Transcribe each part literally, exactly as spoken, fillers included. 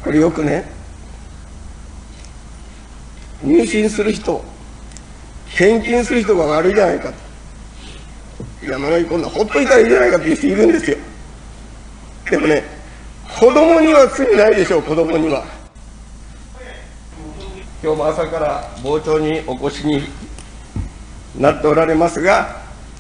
これよくね、入信する人、献金する人が悪いじゃないかと、山の上こんなほっといたらいいじゃないかという人いるんですよ。でもね、子供には罪ないでしょう。子供には。今日も朝から傍聴にお越しになっておられますが、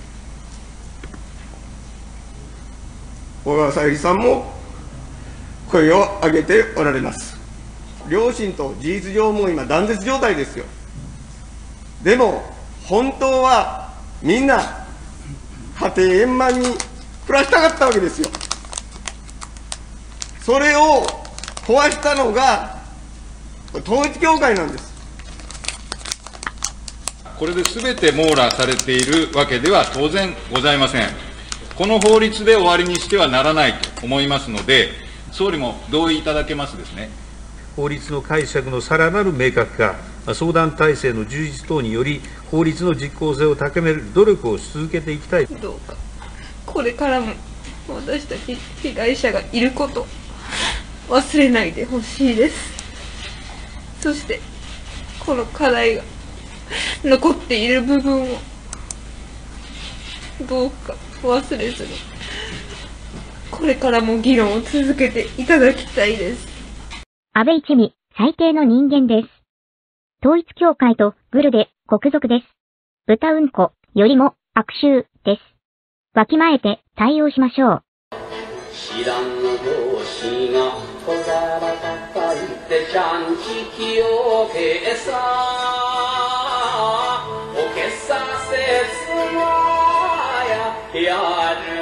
小川さゆりさんも声を上げておられます。両親と事実上もう今断絶状態ですよ。でも本当はみんな家庭円満に暮らしたかったわけですよ。それを壊したのが統一教会なんです。 これで全て網羅されているわけでは当然ございません。この法律で終わりにしてはならないと思いますので、総理も同意いただけますですね。 法律の解釈のさらなる明確化、相談体制の充実等により、法律の実効性を高める努力をし続けていきたい。 どうか、これからも私たち被害者がいること、忘れないでほしいです。そして、この課題が残っている部分を、どうか忘れずに、これからも議論を続けていただきたいです。 安倍一味、最低の人間です。統一教会とグルで国賊です。豚うんこよりも悪臭です。わきまえて対応しましょう。 知らんの同士が小皿叩いてちゃんちきをけさおけさせつなややる